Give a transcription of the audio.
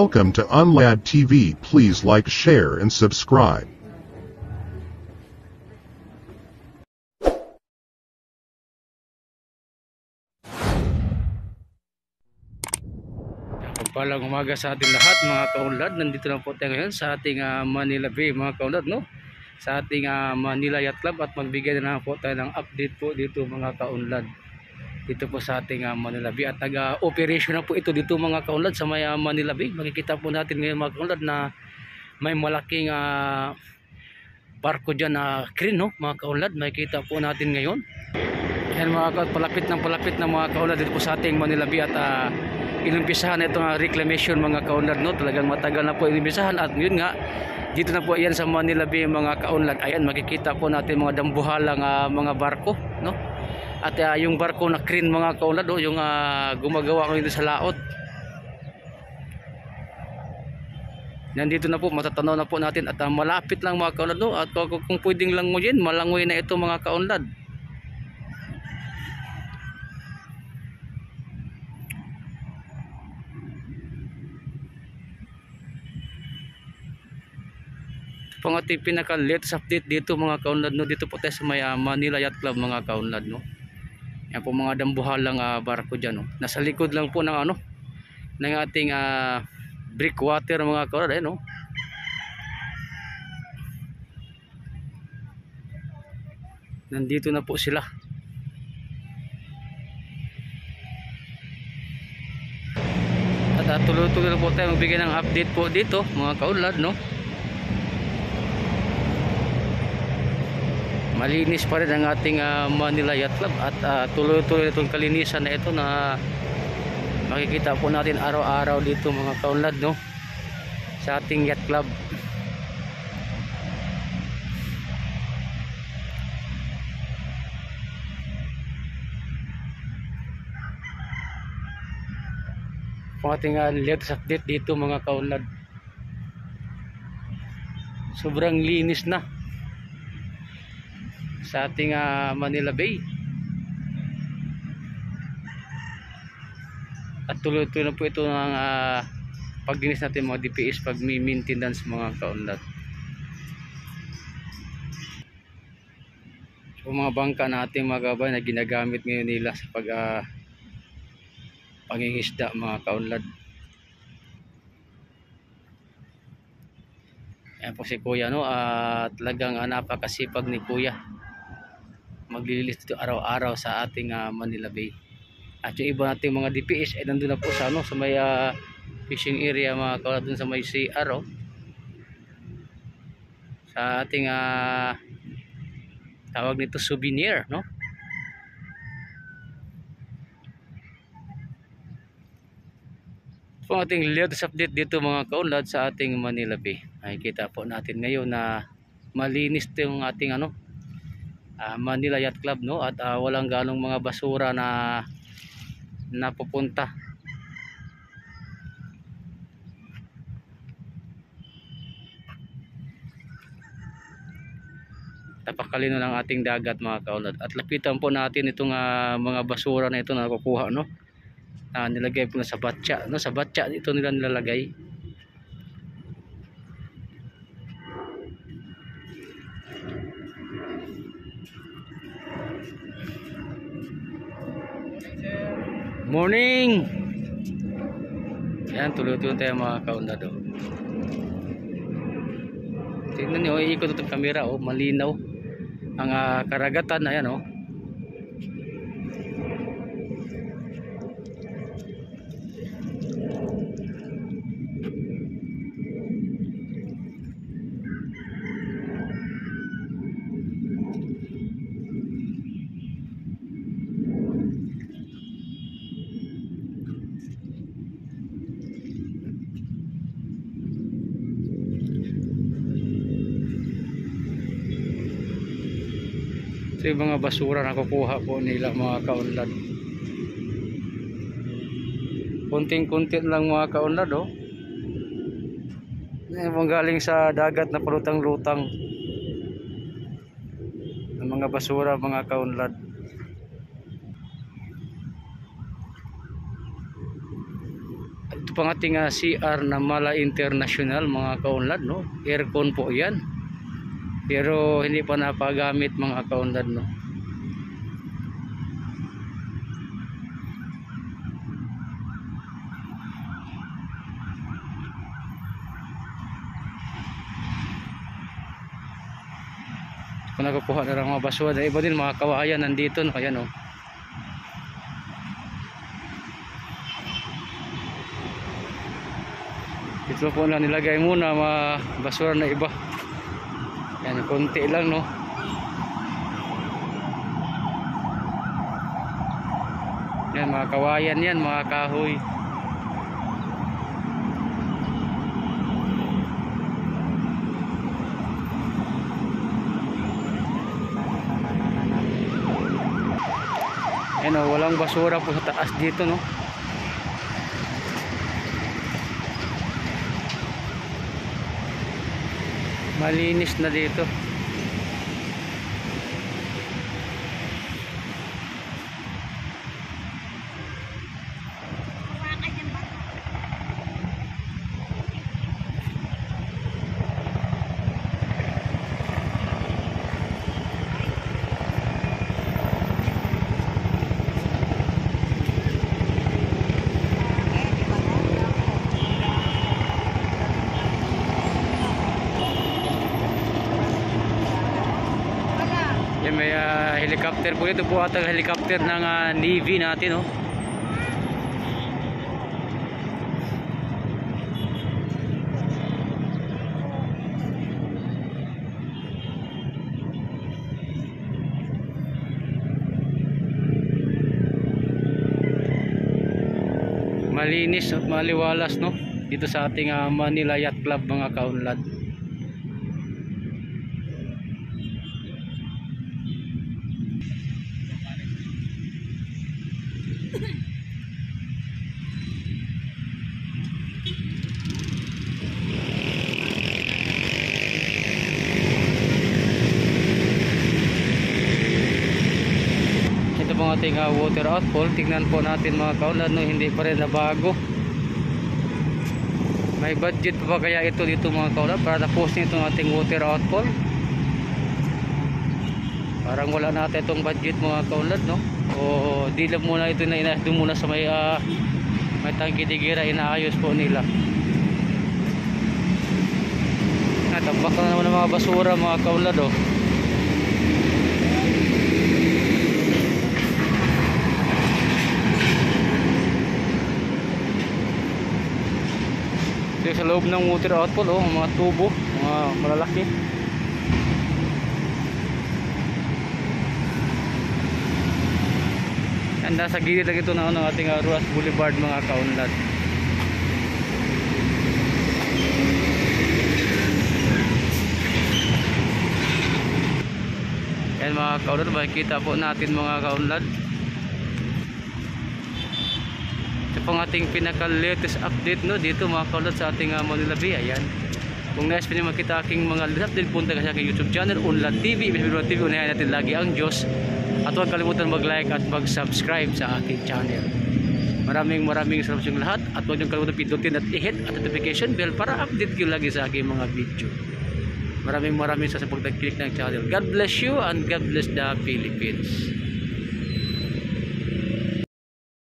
Welcome to U.N.L.A.D TV. Please like, share, and subscribe. Pagpalang umaga sa ating lahat mga kaunlad. Nandito na po tayo ngayon sa ating Manila Bay mga kaunlad, no? Sa ating Manila Yacht Club, at magbigay na po tayo ng update po dito mga kaunlad. Dito po sa ating Manila Bay, at nag-operation na po ito dito mga kaunlad sa may Manila Bay. Makikita po natin ngayon mga kaunlad na may malaking barko dyan na crane, no? Mga kaunlad, makikita po natin ngayon. Yan mga kaunlad, palapit na mga kaunlad dito po sa ating Manila Bay. At inumpisahan na itong reclamation mga kaunlad, no? Talagang matagal na po inumpisahan, at yun nga, dito na po yan sa Manila Bay mga kaunlad. Ayan, makikita po natin mga dambuhalang mga barko, no? At yung barko na crane mga kaunlad, no? Yung gumagawa ko dito sa laot. Nandito na po, matatanaw na po natin, at malapit lang mga kaunlad, no? At kung pwedeng langoyin, malangoy na ito mga kaunlad. Pang ating pinaka latest update dito mga kaunlad, no? Dito po tayo sa may Manila Yacht Club mga kaunlad, no? Yan po mga dambuhalang barko dyan, no? Nasa likod lang po ng ng ating breakwater mga kaunlad, no? Nandito na po sila. At tuloy-tuloy na po tayo magbigay ng update po dito mga kaunlad, no? Malinis pa rin ang ating Manila Yacht Club, at tuloy-tuloy itong kalinisan na ito na makikita po natin araw-araw dito mga kaunlad, no? Sa ating Yacht Club. Ang ating latest update dito mga kaunlad. Sobrang linis na sa ating Manila Bay, at tuloy-tuloy na po ito ng paglinis natin mga DPS, pag may maintenance mga kaunlad. So mga bangka natin mga kabay na ginagamit ngayon nila sa pangingisda mga kaunlad. Ayan po si Kuya, no? Talagang napakasipag ni Kuya, maglilinis dito araw-araw sa ating Manila Bay. At yung iba nating mga DPS ay nandun na po sa sa may fishing area mga kaunlad, dun sa may CR, oh. Sa ating tawag nito souvenir, no? Po ating latest update dito mga kaunlad sa ating Manila Bay. Nakikita po natin ngayon na malinis yung ating Manila Yacht Club, no? At walang ganong mga basura na napupunta. Tapakalino ng ating dagat mga kaunlad, at lapitan po natin itong mga basura na ito na nakukuha, no? Nilagay po na sa batya, no? Sa batya ito nila nilalagay. Morning. Yan, tuloy-tuloy tayo mga kaunlad, oh. Tingnan niyo, ikot itong camera, oh, malinaw ang karagatan. Ayan, oh. Ito yung mga basura na kukuha po nila mga kaunlad. Kunting-kunti lang mga kaunlad, oh. Yung galing sa dagat na palutang-lutang ng mga basura mga kaunlad. pang ating CR na Mala International mga kaunlad, no? Aircon po yan, pero hindi pa napagamit mga kaunlad, no? Kung nakukuha na lang mga basura na iba din mga kawayan nandito, no? Ayan, oh. Dito po na nilagay muna mga basura na iba. Yan, konti lang, no? Yan, mga kawayan yan, mga kahoy. Yan, oh, walang basura po sa taas dito, no? Malinis na dito. Yan, may helicopter po. Ito po atang helicopter ng Navy natin, oh. Malinis at maliwalas, no? Dito sa ating Manila Yacht Club mga kaunlad. Ating water outfall, tingnan po natin mga kaunlad, no? Hindi pa rin nabago. May budget pa kaya ito dito mga kaunlad para tapusin itong ating water outfall? Parang wala natin itong budget mga kaunlad, no? O di lang muna ito na inaayos muna sa may tangki digira, inaayos po nila. Natabak na naman ng mga basura mga kaunlad, oh. Sa loob ng water outfall, oh, mga tubo, mga malalaki. And nasa gilid lang ito ng ating Ruas Boulevard mga kaunlad. Yan mga kaunlad, makikita po natin mga kaunlad. Ito pang ating pinaka latest update, no, dito mga kaunlad sa ating Manila Bay. Ayan, kung nais pa niyo makita aking mga latest update, punta ka sa aking YouTube channel U.N.L.A.D TV. U.N.L.A.D TV, unahin natin lagi ang Diyos. At huwag kalimutan mag-like at mag-subscribe sa aking channel. Maraming salamat sa lahat. At huwag niyong kalimutan pindutin at i-hit at notification bell para update kayo lagi sa aking mga video. Maraming sa pagklik ng channel. God bless you and God bless the Philippines.